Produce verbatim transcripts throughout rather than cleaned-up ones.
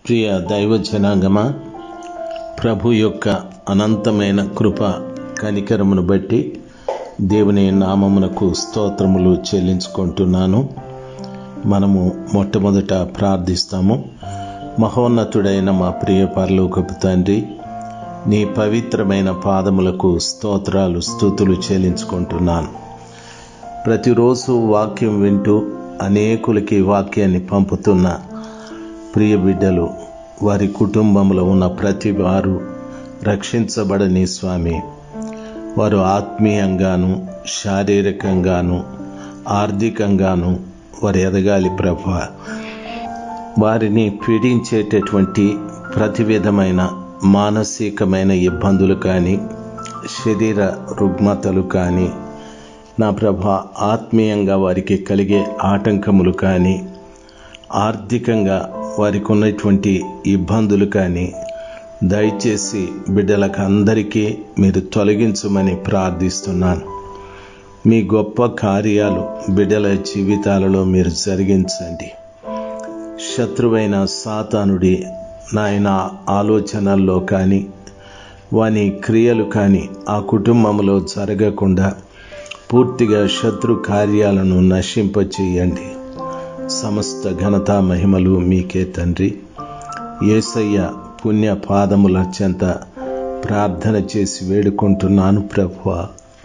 ప్రియ దైవ జనాంగమా, ప్రభు యొక్క అనంతమైన కృప కనికరమును బట్టి దేవుని నామమునకు స్తోత్రములు చెల్లించుకుంటున్నాను. మనము మొట్టమొదట ప్రార్థిస్తాము. మహోన్నతుడైన మా ప్రియ పరలోకపు తండ్రి, నీ పవిత్రమైన పాదములకు స్తోత్రాలు స్తుతులు చెల్లించుకుంటున్నాను. ప్రతిరోజు వాక్యం వింటూ అనేకులకి వాక్యాన్ని పంపుతున్న ప్రియ బిడ్డలు, వారి కుటుంబంలో ఉన్న ప్రతి వారు రక్షించబడని స్వామి, వారు ఆత్మీయంగాను శారీరకంగాను ఆర్థికంగాను వారు ఎదగాలి ప్రభువా. వారిని పీడించేటటువంటి ప్రతి విధమైన మానసికమైన ఇబ్బందులు కానీ, శరీర రుగ్మతలు కానీ, నా ప్రభా ఆత్మీయంగా వారికి కలిగే ఆటంకములు కానీ, ఆర్థికంగా వారికి ఉన్నటువంటి ఇబ్బందులు కానీ దయచేసి బిడ్డలకు అందరికీ మీరు తొలగించమని ప్రార్థిస్తున్నాను. మీ గొప్ప కార్యాలు బిడ్డల జీవితాలలో మీరు జరిగించండి. శత్రువైన సాతానుడి నాయన ఆలోచనల్లో కానీ, వాని క్రియలు కానీ ఆ కుటుంబంలో జరగకుండా పూర్తిగా శత్రు కార్యాలను నశింపచేయండి. సమస్త ఘనత మహిమలు మీకే తండ్రి. యేసయ్య పుణ్య పాదముల చెంత ప్రార్థన చేసి వేడుకుంటున్నాను ప్రభువా.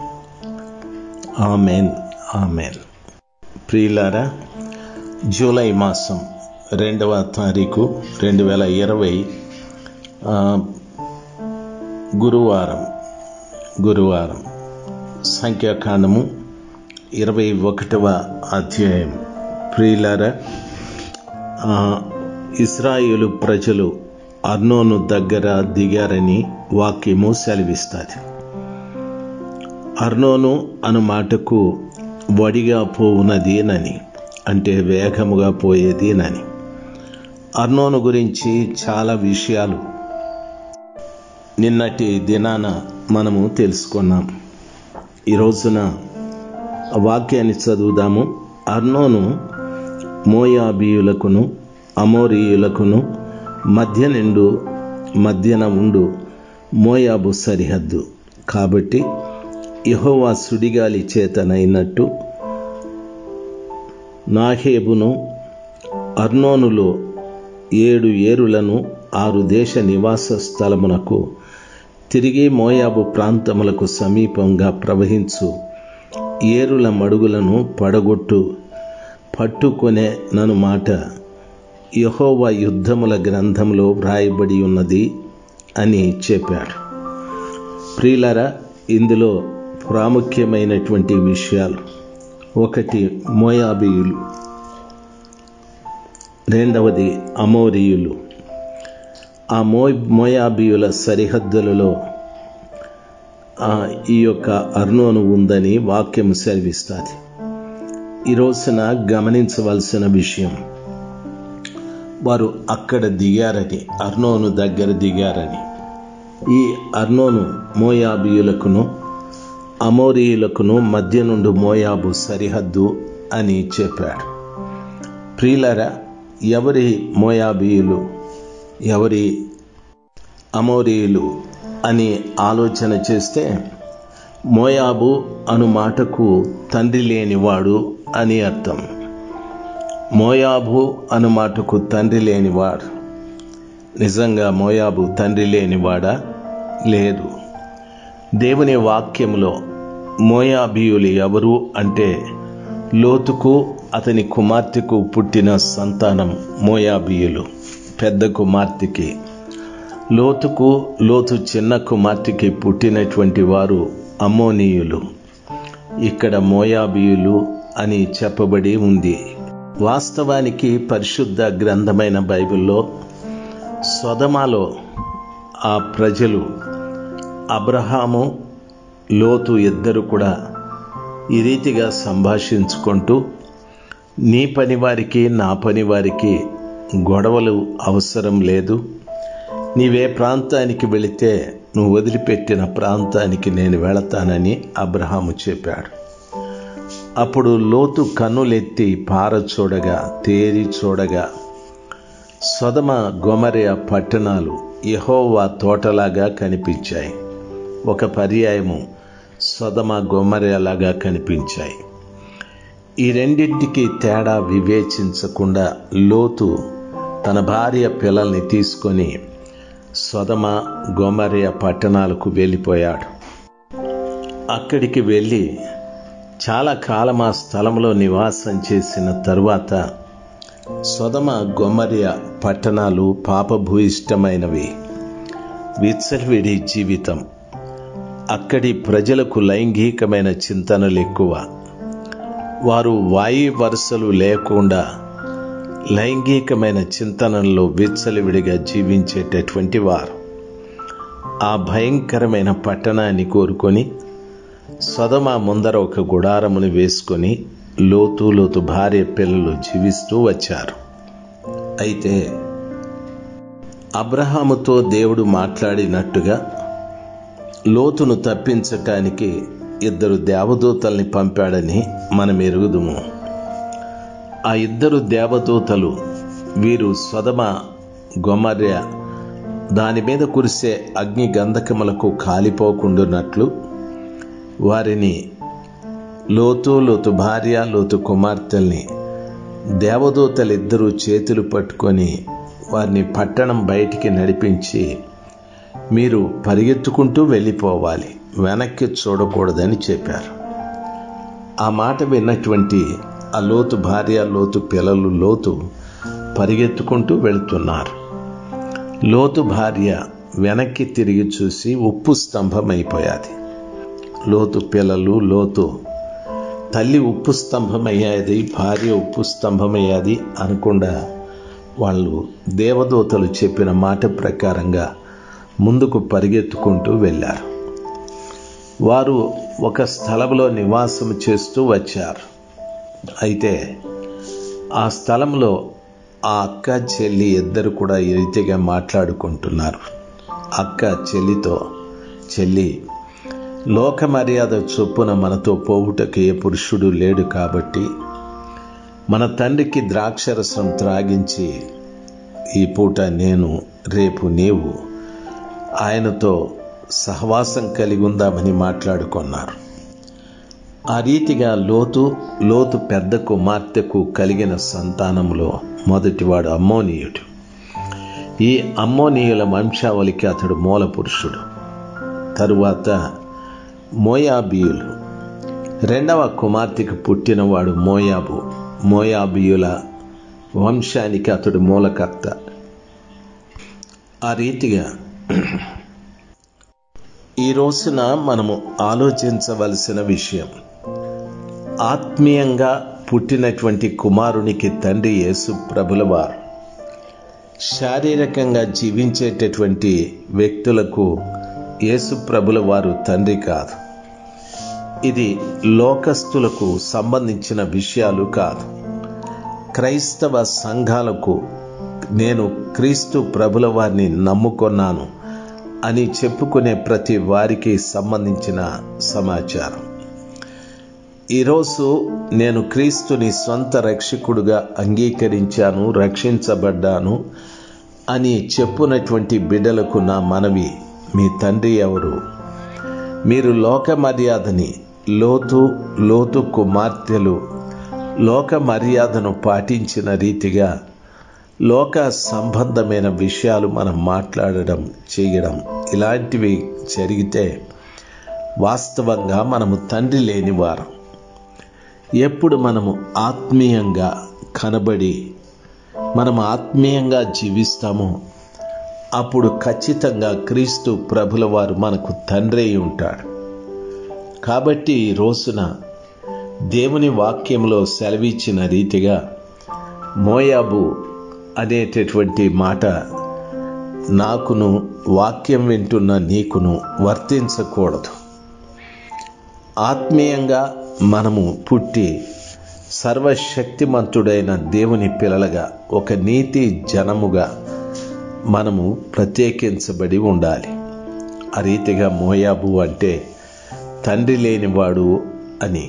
Amen, amen. ప్రియులారా, జూలై మాసం రెండవ తారీఖు రెండు వేల ఇరవై గురువారం గురువారం సంఖ్యాకాండము ఇరవై ఒకటవ అధ్యాయం. ప్రియులారా, ఇశ్రాయేలు ప్రజలు అర్నోను దగ్గర దిగారని వాక్యము సెలవిస్తుంది. అర్నోను అను మాటకు వడిగా పోవునదేనని, అంటే వేగముగా పోయేదేనని. అర్నోను గురించి చాలా విషయాలు నిన్నటి దినాన మనము తెలుసుకున్నాం. ఈ రోజున వాక్యాన్ని చదువుదాము. అర్నోను మోయాబీయులకును అమోరీయులకును మధ్య నిండు మధ్యన ఉండు మోయాబు సరిహద్దు కాబట్టి యెహోవా సుడిగాలి చేతనైనట్టు నాహేబును అర్నోనులో ఏడు ఏరులను ఆరు దేశ నివాస స్థలమునకు తిరిగి మోయాబు ప్రాంతములకు సమీపంగా ప్రవహించు ఏరుల మడుగులను పడగొట్టు పట్టుకొనే నను మాట యెహోవా యుద్ధముల గ్రంథంలో వ్రాయబడి ఉన్నది అని చెప్పాడు. ప్రియులారా, ఇందులో ప్రాముఖ్యమైనటువంటి విషయాలు: ఒకటి మోయాబీయులు, రెండవది అమోరీయులు. ఆ మో మోయాబీయుల సరిహద్దులలో ఈ యొక్క అర్నోను ఉందని వాక్యం సెలవిస్తుంది. ఈ రోజున గమనించవలసిన విషయం, వారు అక్కడ దిగారని, అర్నోను దగ్గర దిగారని. ఈ అర్నోను మోయాబీయులకును అమోరీయులకును మధ్య నుండి మోయాబు సరిహద్దు అని చెప్పాడు. ప్రియులారా, ఎవరి మోయాబీయులు ఎవరి అమోరీయులు అని ఆలోచన చేస్తే, మోయాబు అను మాటకు తండ్రి లేనివాడు అని అర్థం. మోయాబు అను మాటకు తండ్రి లేనివాడు. నిజంగా మోయాబు తండ్రి లేనివాడా? లేదు. దేవుని వాక్యంలో మోయాబీయులు ఎవరు అంటే, లోతుకు అతని కుమార్తెకు పుట్టిన సంతానం మోయాబీయులు. పెద్ద కుమార్తెకి, లోతుకు లోతు చిన్న కుమార్తెకి పుట్టినటువంటి వారు అమ్మోనీయులు. ఇక్కడ మోయాబీయులు అని చెప్పబడి ఉంది. వాస్తవానికి పరిశుద్ధ గ్రంథమైన బైబిల్లో సొదొమలో ఆ ప్రజలు, అబ్రహాము లోతు ఇద్దరు కూడా ఈ రీతిగా సంభాషించుకుంటూ, నీ పని వారికి నా పని వారికి గొడవలు అవసరం లేదు, నీవే ప్రాంతానికి వెళితే నువ్వు వదిలిపెట్టిన ప్రాంతానికి నేను వెళతానని అబ్రహాము చెప్పాడు. అప్పుడు లోతు కన్నులెత్తి పార చూడగా, తేరి చూడగా సొదమ గొమొర్రా పట్టణాలు యెహోవా తోటలాగా కనిపించాయి. ఒక పర్యాయము సొదమ గొమొర్రాలాగా కనిపించాయి. ఈ రెండింటికి తేడా వివేచించకుండా లోతు తన భార్య పిల్లల్ని తీసుకొని సొదమ గొమొర్రా పట్టణాలకు వెళ్ళిపోయాడు. అక్కడికి వెళ్ళి చాలా కాలం ఆ స్థలంలో నివాసం చేసిన తరువాత సొదమ గొమొర్రా పట్టణాలు పాపభూయిష్టమైనవి. విచ్చలవిడి జీవితం. అక్కడి ప్రజలకు లైంగికమైన చింతనలు ఎక్కువ. వారు వాయి వరుసలు లేకుండా లైంగికమైన చింతనల్లో విచ్చలవిడిగా జీవించేటటువంటి వారు. ఆ భయంకరమైన పట్టణాన్ని కోరుకొని సొదమ ముందర ఒక గుడారమును వేసుకొని లోతు లోతు భార్య పిల్లలు జీవిస్తూ వచ్చారు. అయితే అబ్రహాముతో దేవుడు మాట్లాడినట్టుగా లోతును తప్పించటానికి ఇద్దరు దేవదూతల్ని పంపాడని మనం ఎరుగుదుము. ఆ ఇద్దరు దేవదూతలు వీరు సొదమ గొమొర్రా దాని మీద కురిసే అగ్ని గంధకములకు కాలిపోకుండానట్లు వారిని లోతు లోతు భార్య లోతు కుమార్తెల్ని దేవదూతలిద్దరూ చేతులు పట్టుకొని వారిని పట్టణం బయటికి నడిపించి మీరు పరిగెత్తుకుంటూ వెళ్ళిపోవాలి, వెనక్కి చూడకూడదని చెప్పారు. ఆ మాట విన్నటువంటి ఆ లోతు భార్య లోతు పిల్లలు లోతు పరిగెత్తుకుంటూ వెళ్తున్నారు. లోతు భార్య వెనక్కి తిరిగి చూసి ఉప్పు స్తంభం అయిపోయాది. లోతు పిల్లలు లోతు తల్లి ఉప్పు స్తంభమయ్యాది, భార్య ఉప్పు స్తంభమయ్యాది అనకుండా వాళ్ళు దేవదూతలు చెప్పిన మాట ప్రకారంగా ముందుకు పరిగెత్తుకుంటూ వెళ్ళారు. వారు ఒక స్థలంలో నివాసం చేస్తూ వచ్చారు. అయితే ఆ స్థలంలో ఆ అక్క చెల్లి ఇద్దరు కూడా ఈ రీతిగా మాట్లాడుకుంటున్నారు. అక్క చెల్లితో, చెల్లి, లోక మర్యాద చొప్పున మనతో పోవుటకు ఏ పురుషుడు లేడు కాబట్టి మన తండ్రికి ద్రాక్షరసం త్రాగించి ఈ పూట నేను రేపు నీవు ఆయనతో సహవాసం కలిగి ఉందామని మాట్లాడుకున్నారు. ఆ రీతిగా లోతు లోతు పెద్ద కుమార్తెకు కలిగిన సంతానంలో మొదటివాడు అమ్మోనీయుడు. ఈ అమ్మోనీయుల వంశావళికి అతడు మూల పురుషుడు. తరువాత మోయాబీయులు. రెండవ కుమార్తెకు పుట్టినవాడు మోయాబు. మోయాబీయుల వంశానికి అతడు మూలకర్త. ఆ రీతిగా ఈ రోజున మనము ఆలోచించవలసిన విషయం, ఆత్మీయంగా పుట్టినటువంటి కుమారునికి తండ్రి యేసు ప్రభుల వారు. శారీరకంగా జీవించేటటువంటి వ్యక్తులకు యేసు ప్రభుల వారు తండ్రి కాదు. ఇది లోకస్తులకు సంబంధించిన విషయాలు కాదు. క్రైస్తవ సంఘాలకు నేను క్రీస్తు ప్రభుల వారిని నమ్ముకొన్నాను అని చెప్పుకునే ప్రతి వారికి సంబంధించిన సమాచారం. ఈరోజు నేను క్రీస్తుని సొంత రక్షకుడుగా అంగీకరించాను, రక్షించబడ్డాను అని చెప్పునటువంటి బిడ్డలకు నా మనవి, మీ తండ్రి ఎవరు? మీరు లోక మర్యాదని, లోతు లోతు కుమార్తెలు లోక మర్యాదను పాటించిన రీతిగా లోక సంబంధమైన విషయాలు మనం మాట్లాడడం, చేయడం ఇలాంటివి జరిగితే వాస్తవంగా మనము తండ్రి లేనివారం. ఎప్పుడు మనము ఆత్మీయంగా కనబడి మనము ఆత్మీయంగా జీవిస్తామో అప్పుడు ఖచ్చితంగా క్రీస్తు ప్రభుల వారు మనకు తండ్రి అయి ఉంటాడు. కాబట్టి ఈ రోజున దేవుని వాక్యంలో సెలవిచ్చిన రీతిగా మోయాబు అనేటటువంటి మాట నాకును వాక్యం వింటున్న నీకును వర్తించకూడదు. ఆత్మీయంగా మనము పుట్టి సర్వశక్తిమంతుడైన దేవుని పిల్లలుగా ఒక నీతి జనముగా మనము ప్రత్యేకించబడి ఉండాలి. ఆ రీతిగా మోయాబు అంటే తండ్రి లేనివాడు అని.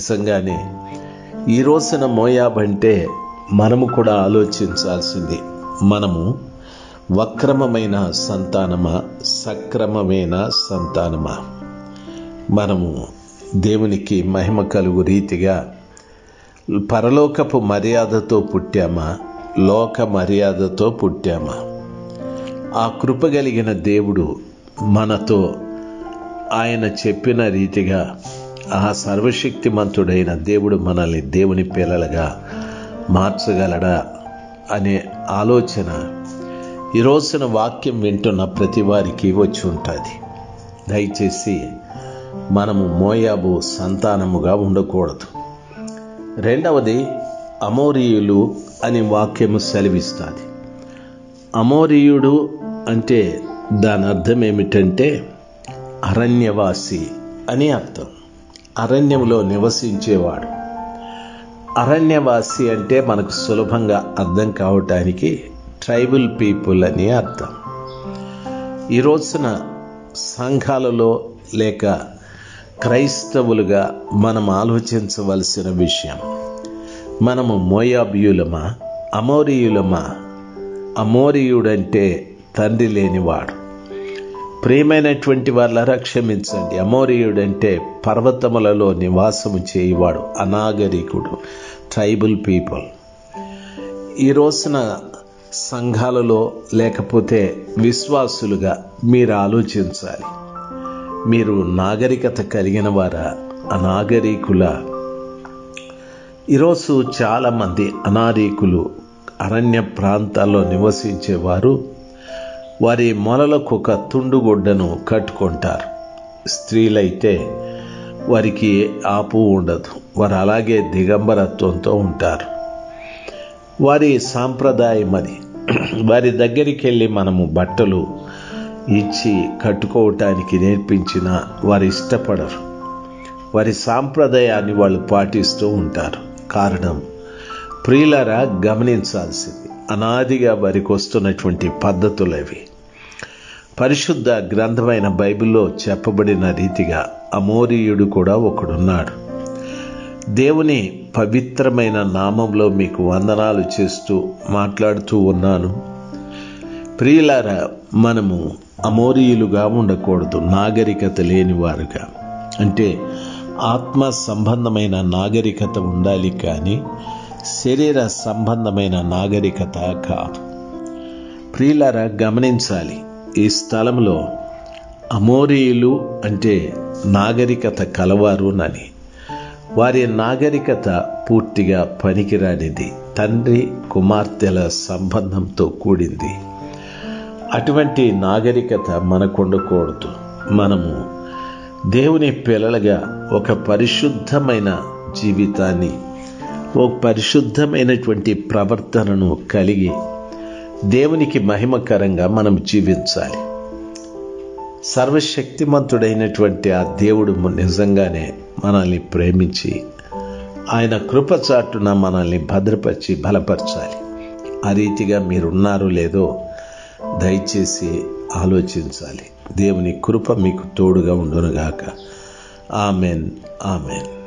నిజంగానే ఈ రోజున మోయాబు అంటే మనము కూడా ఆలోచించాల్సింది. మనము వక్రమమైన సంతానమా, సక్రమమైన సంతానమా? మనము దేవునికి మహిమ కలుగు రీతిగా పరలోకపు మర్యాదతో పుట్టామా, లోక మర్యాదతో పుట్టామా? ఆ కృప కలిగిన దేవుడు మనతో ఆయన చెప్పిన రీతిగా ఆ సర్వశక్తిమంతుడైన దేవుడు మనల్ని దేవుని పిల్లలుగా మార్చగలడా అనే ఆలోచన ఈ రోజున వాక్యం వింటున్న ప్రతి వారికి వచ్చి ఉంటుంది. దయచేసి మనము మోయాబు సంతానముగా ఉండకూడదు. రెండవది, అమోరీయులు అని వాక్యము సెలవిస్తుంది. అమోరీయుడు అంటే దాని అర్థం ఏమిటంటే అరణ్యవాసి అని అర్థం. అరణ్యంలో నివసించేవాడు. అరణ్యవాసి అంటే మనకు సులభంగా అర్థం కావటానికి ట్రైబల్ పీపుల్ అని అర్థం. ఈ రోజున సంఘాలలో లేక క్రైస్తవులుగా మనం ఆలోచించవలసిన విషయం, మనము మోయాబీయులమా, అమోరీయులమా? అమోరీయుడంటే తండ్రి లేనివాడు. ప్రియమైనటువంటి వాళ్ళరా క్షమించండి, అమోరీయుడంటే పర్వతములలో నివాసము చేయువాడు, అనాగరికుడు, ట్రైబల్ పీపుల్. ఈ రోజున సంఘాలలో లేకపోతే విశ్వాసులుగా మీరు ఆలోచించాలి. మీరు నాగరికత కలిగిన వారా, అనాగరికుల? ఈరోజు చాలామంది అనాగరికులు అరణ్య ప్రాంతాల్లో నివసించేవారు వారి మొలలకు ఒక తుండుగుడ్డను కట్టుకుంటారు. స్త్రీలైతే వారికి ఆపు ఉండదు, వారు అలాగే దిగంబరత్వంతో ఉంటారు. వారి సాంప్రదాయం అది. వారి దగ్గరికి వెళ్ళి మనము బట్టలు ఇచ్చి కట్టుకోవటానికి నేర్పించిన వారు ఇష్టపడరు. వారి సాంప్రదాయాన్ని వాళ్ళు పాటిస్తూ ఉంటారు. కారణం, ప్రియులారా గమనించాల్సింది, అనాదిగా వారికి వస్తున్నటువంటి పద్ధతులు అవి. పరిశుద్ధ గ్రంథమైన బైబిల్లో చెప్పబడిన రీతిగా అమోరీయుడు కూడా ఒకడున్నాడు. దేవుని పవిత్రమైన నామంలో మీకు వందనాలు చేస్తూ మాట్లాడుతూ ఉన్నాను. ప్రియులారా, మనము అమోరీయులుగా ఉండకూడదు, నాగరికత లేని వారుగా. అంటే ఆత్మ సంబంధమైన నాగరికత ఉండాలి, కానీ శరీర సంబంధమైన నాగరికత కాదు. ప్రియులారా గమనించాలి, ఈ స్థలంలో అమోరీయులు అంటే నాగరికత కలవారునని. వారి నాగరికత పూర్తిగా పనికిరానిది, తండ్రి కుమార్తెల సంబంధంతో కూడింది. అటువంటి నాగరికత మనకు ఉండకూడదు. మనము దేవుని పిల్లలుగా ఒక పరిశుద్ధమైన జీవితాన్ని, ఒక పరిశుద్ధమైనటువంటి ప్రవర్తనను కలిగి దేవునికి మహిమకరంగా మనం జీవించాలి. సర్వశక్తిమంతుడైనటువంటి ఆ దేవుడు నిజంగానే మనల్ని ప్రేమించి ఆయన కృపచాటున మనల్ని భద్రపరిచి బలపరచాలి. ఆ రీతిగా మీరున్నారో లేదో దయచేసి ఆలోచించాలి. దేవుని కృప మీకు తోడుగా ఉండునుగాక. Amen, amen.